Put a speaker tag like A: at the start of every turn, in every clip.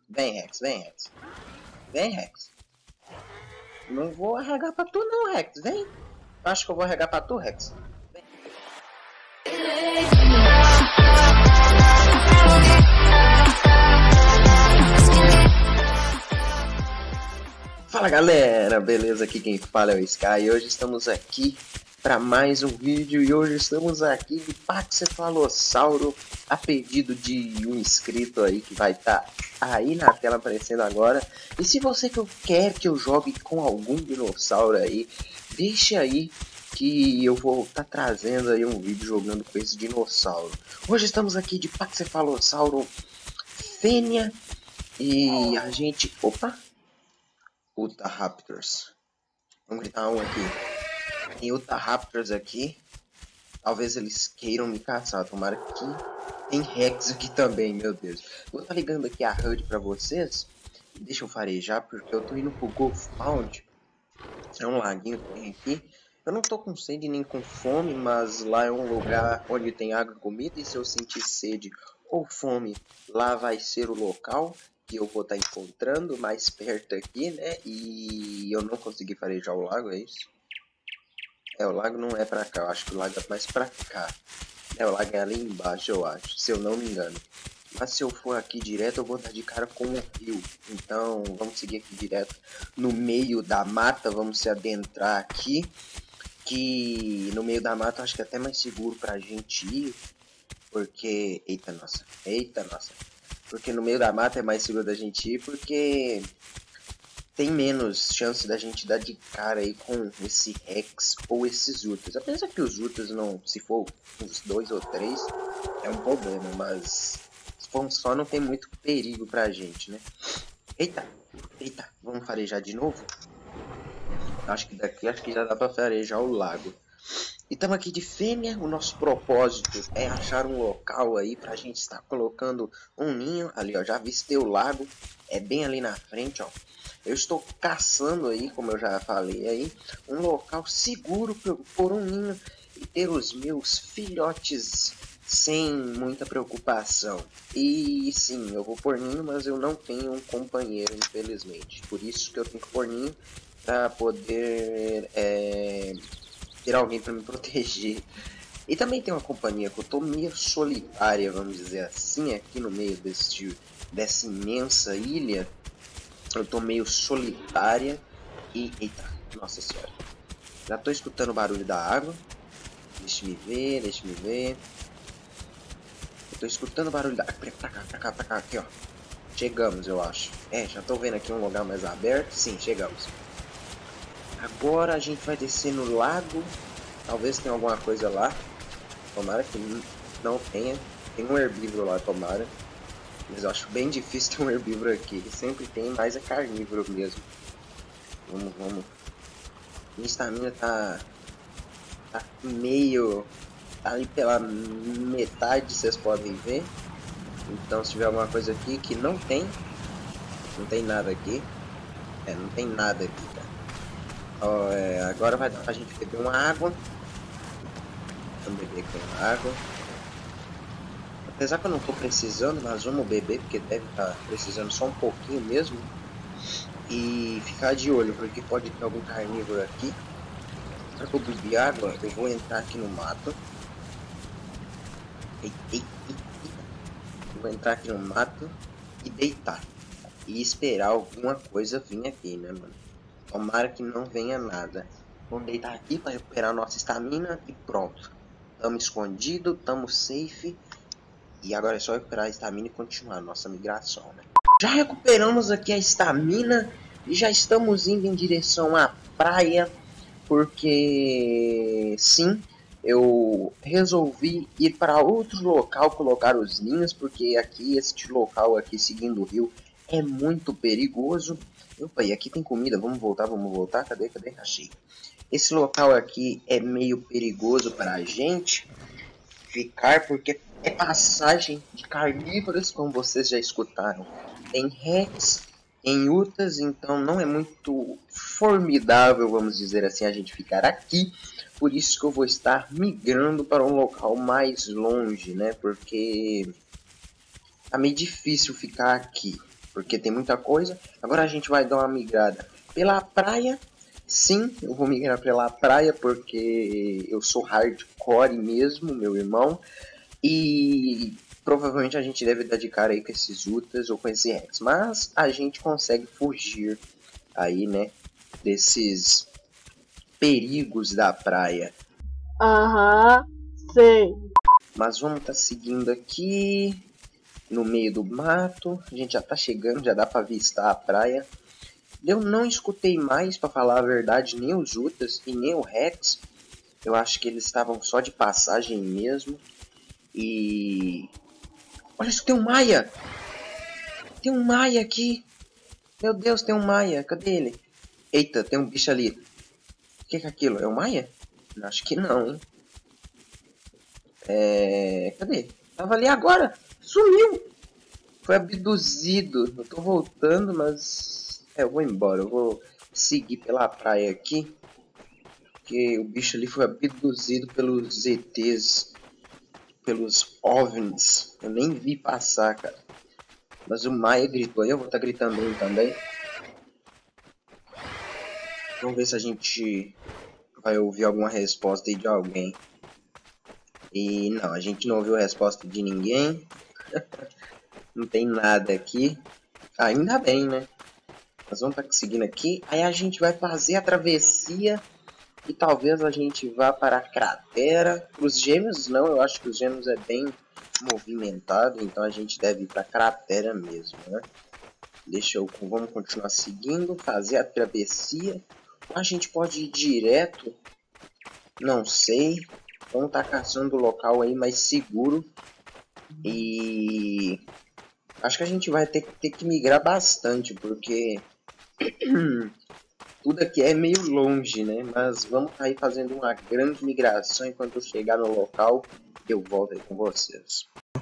A: Vem, Rex, vem, Rex. Vem, Rex. Não vou arregar pra tu não, Rex. Vem. Acho que eu vou arregar pra tu, Rex. Vem. Fala galera, beleza? Aqui quem fala é o Sky e hoje estamos aqui para mais um vídeo e hoje estamos aqui de Paxcefalossauro a pedido de um inscrito aí que vai estar aí na tela aparecendo agora. E se você quer que eu jogue com algum dinossauro aí, deixa aí que eu vou estar trazendo aí um vídeo jogando com esse dinossauro. Hoje estamos aqui de Paxcefalossauro Fênia e a gente... Opa! Utahraptors. Vamos gritar um aqui. Tem Utahraptors aqui. Talvez eles queiram me caçar. Tomara que tem Rex aqui também, meu Deus. Vou estar ligando aqui a HUD pra vocês. Deixa eu farejar porque eu tô indo pro Golf Pound. É um laguinho que tem aqui. Eu não tô com sede nem com fome, mas lá é um lugar onde tem água e comida. E se eu sentir sede ou fome, lá vai ser o local que eu vou estar encontrando mais perto aqui, né? E eu não consegui farejar o lago, é isso? É, o lago não é pra cá, eu acho que o lago é mais pra cá. É, o lago é ali embaixo, eu acho, se eu não me engano. Mas se eu for aqui direto, eu vou dar de cara com o rio. Então, vamos seguir aqui direto no meio da mata, vamos se adentrar aqui. Que no meio da mata eu acho que é até mais seguro pra gente ir. Porque... Eita, nossa. Eita, nossa. Porque no meio da mata é mais seguro da gente ir, porque tem menos chance da gente dar de cara aí com esse Rex ou esses Urtas. Apesar que os Urtas não, se for uns 2 ou 3, é um problema, mas se for um só não tem muito perigo pra gente, né? Eita, eita, vamos farejar de novo? Acho que daqui já dá pra farejar o lago. E estamos aqui de Fênia, o nosso propósito é achar um local aí pra gente estar colocando um ninho. Ali, ó, já avistei o lago, é bem ali na frente, ó. Eu estou caçando aí, como eu já falei aí, um local seguro por um ninho e ter os meus filhotes sem muita preocupação. E sim, eu vou por ninho, mas eu não tenho um companheiro, infelizmente. Por isso que eu tenho que pôr ninho para poder... ter alguém para me proteger. E também tem uma companhia que eu tô meio solitária, vamos dizer assim, aqui no meio dessa imensa ilha. Eu tô meio solitária e... Eita, nossa senhora. Já tô escutando o barulho da água. Deixa me ver, deixa me ver. Eu tô escutando o barulho da água. Pra cá, aqui ó. Chegamos, eu acho. É, já tô vendo aqui um lugar mais aberto. Sim, chegamos. Agora a gente vai descer no lago. Talvez tenha alguma coisa lá. Tomara que não tenha. Tem um herbívoro lá, tomara. Mas eu acho bem difícil ter um herbívoro aqui. Sempre tem, mas é carnívoro mesmo. Vamos. Minha estamina tá meio... Tá ali pela metade, vocês podem ver. Então se tiver alguma coisa aqui que não tem... Não tem nada aqui. É, não tem nada aqui, cara. Agora vai dar pra gente beber uma água. Vamos beber aqui uma água. Apesar que eu não tô precisando, mas vamos beber, porque deve estar precisando só um pouquinho mesmo. E ficar de olho, porque pode ter algum carnívoro aqui. Para que eu beber água, eu vou entrar aqui no mato. Vou entrar aqui no mato e deitar. E esperar alguma coisa vir aqui, né, mano? Tomara que não venha nada. Vamos deitar aqui para recuperar nossa estamina e pronto. Tamo escondido, tamo safe. E agora é só recuperar a estamina e continuar a nossa migração, né? Já recuperamos aqui a estamina e já estamos indo em direção à praia. Porque sim, eu resolvi ir para outro local colocar os ninhos. Porque aqui, este local aqui seguindo o rio é muito perigoso. Opa, e aqui tem comida, vamos voltar, cadê? Achei. Esse local aqui é meio perigoso para a gente ficar, porque é passagem de carnívoros, como vocês já escutaram. Tem Rex, tem Utas, então não é muito formidável, vamos dizer assim, a gente ficar aqui. Por isso que eu vou estar migrando para um local mais longe, né? Porque tá meio difícil ficar aqui. porque tem muita coisa. Agora a gente vai dar uma migrada pela praia. Sim, eu vou migrar pela praia porque eu sou hardcore mesmo, meu irmão. E provavelmente a gente deve dar de cara aí com esses Utas ou com esse Rex. Mas a gente consegue fugir aí, né, desses perigos da praia.
B: Aham, sei.
A: Mas vamos estar seguindo aqui no meio do mato. A gente já tá chegando, já dá pra avistar a praia. Eu não escutei mais, pra falar a verdade, nem os Utas e nem o Rex. Eu acho que eles estavam só de passagem mesmo. E... olha isso, tem um Maia! Tem um Maia aqui! Meu Deus, tem um Maia! Cadê ele? Eita, tem um bicho ali. O que é aquilo? É um Maia? Acho que não, hein? Cadê? Tava ali agora! Sumiu! Foi abduzido. Eu tô voltando, mas... eu vou embora. Eu vou seguir pela praia aqui. Porque o bicho ali foi abduzido pelos ETs. Pelos OVNIs. Eu nem vi passar, cara. Mas o Maia gritou. Eu vou estar gritando ele também. Vamos ver se a gente vai ouvir alguma resposta aí de alguém. E não, a gente não ouviu a resposta de ninguém. Não tem nada aqui. Ainda bem, né? Nós vamos estar seguindo aqui. Aí a gente vai fazer a travessia. E talvez a gente vá para a cratera. Os gêmeos não, eu acho que os gêmeos é bem movimentado. Então a gente deve ir para a cratera mesmo, né? Vamos continuar seguindo. Fazer a travessia. A gente pode ir direto. Não sei. Vamos estar caçando o local aí mais seguro. E... acho que a gente vai ter que migrar bastante, porque tudo aqui é meio longe, né? Mas vamos aí fazendo uma grande migração. Enquanto eu chegar no local, eu volto aí com vocês.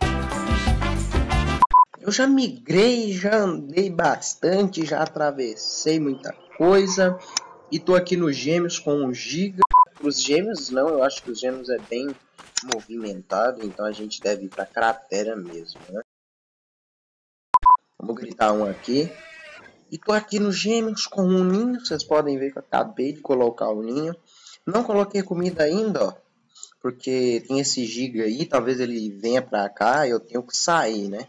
A: Eu já migrei, já andei bastante, já atravessei muita coisa. E tô aqui nos Gêmeos com o Giga. Os Gêmeos não, eu acho que os Gêmeos é bem movimentado, então a gente deve ir pra cratera mesmo, né? Vamos gritar um aqui. E tô aqui nos Gêmeos com um ninho. Vocês podem ver que eu acabei de colocar o ninho. Não coloquei comida ainda, ó. Porque tem esse Giga aí. Talvez ele venha pra cá e eu tenho que sair, né?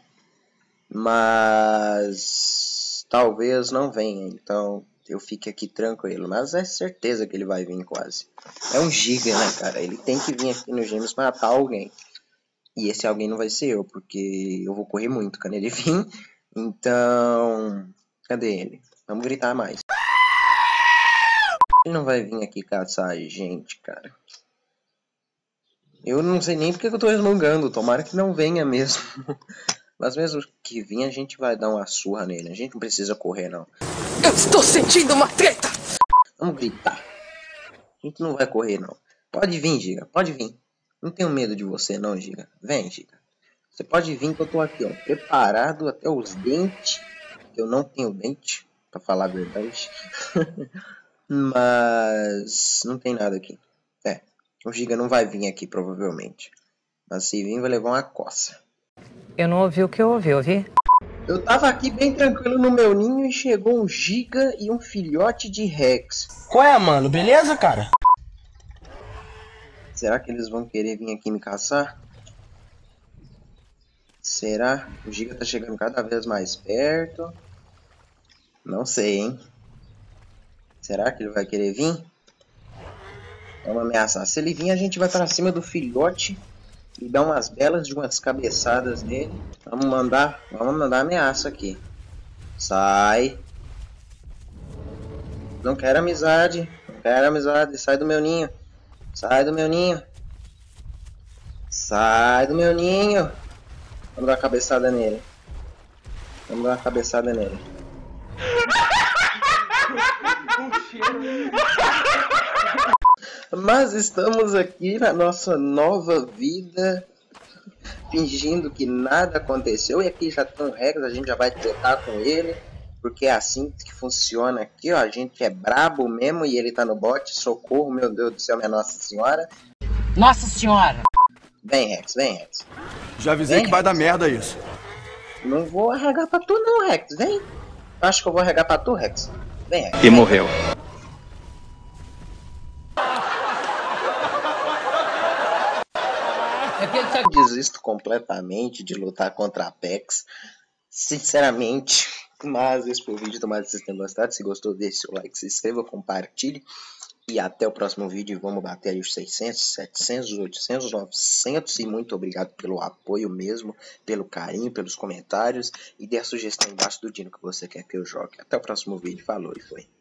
A: Mas... talvez não venha. Então eu fique aqui tranquilo. Mas é certeza que ele vai vir quase. É um Giga, né, cara? Ele tem que vir aqui nos Gêmeos matar alguém. E esse alguém não vai ser eu. Porque eu vou correr muito quando ele vir. Então... cadê ele? Vamos gritar mais. Ele não vai vir aqui caçar a gente, cara. Eu não sei nem porque eu tô resmungando. Tomara que não venha mesmo. Mas mesmo que venha, a gente vai dar uma surra nele. A gente não precisa correr, não.
C: Eu estou sentindo uma treta!
A: Vamos gritar. A gente não vai correr, não. Pode vir, Giga. Pode vir. Não tenho medo de você, não, Giga. Vem, Giga. Você pode vir que eu tô aqui, ó. Preparado até os dentes. Eu não tenho dente, pra falar a verdade. Mas não tem nada aqui. O Giga não vai vir aqui, provavelmente. Mas se vir, vai levar uma coça.
C: Eu não ouvi o que eu ouvi?
A: Eu tava aqui bem tranquilo no meu ninho e chegou um Giga e um filhote de Rex.
D: Qual é, mano? Beleza, cara?
A: Será que eles vão querer vir aqui me caçar? Será? O Giga tá chegando cada vez mais perto. Não sei, hein? Será que ele vai querer vir? Vamos ameaçar. Se ele vir, a gente vai pra cima do filhote e dar umas belas de umas cabeçadas nele. Vamos mandar ameaça aqui. Sai. Não quero amizade. Não quero amizade. Sai do meu ninho. Sai do meu ninho. Sai do meu ninho. Vamos dar uma cabeçada nele. Vamos dar uma cabeçada nele. Mas estamos aqui na nossa nova vida, fingindo que nada aconteceu. E aqui já tem um Rex, a gente já vai tretar com ele, porque é assim que funciona aqui, ó. A gente é brabo mesmo e ele tá no bot. Socorro, meu Deus do céu, minha Nossa Senhora.
C: Nossa Senhora!
A: Vem, Rex, vem, Rex.
E: Já avisei que vai dar merda isso.
A: Não vou arregar pra tu não, Rex. Vem. Acho que eu vou arregar pra tu, Rex. Vem, Rex.
E: E morreu.
A: Desisto completamente de lutar contra a Pex. Sinceramente. Mas esse foi o vídeo. Tomara que vocês tenham gostado. Se gostou, deixe seu like, se inscreva, compartilhe. E até o próximo vídeo. Vamos bater aí os 600, 700, 800, 900. E muito obrigado pelo apoio mesmo, pelo carinho, pelos comentários. E dê a sugestão embaixo do Dino que você quer que eu jogue. Até o próximo vídeo. Falou e foi.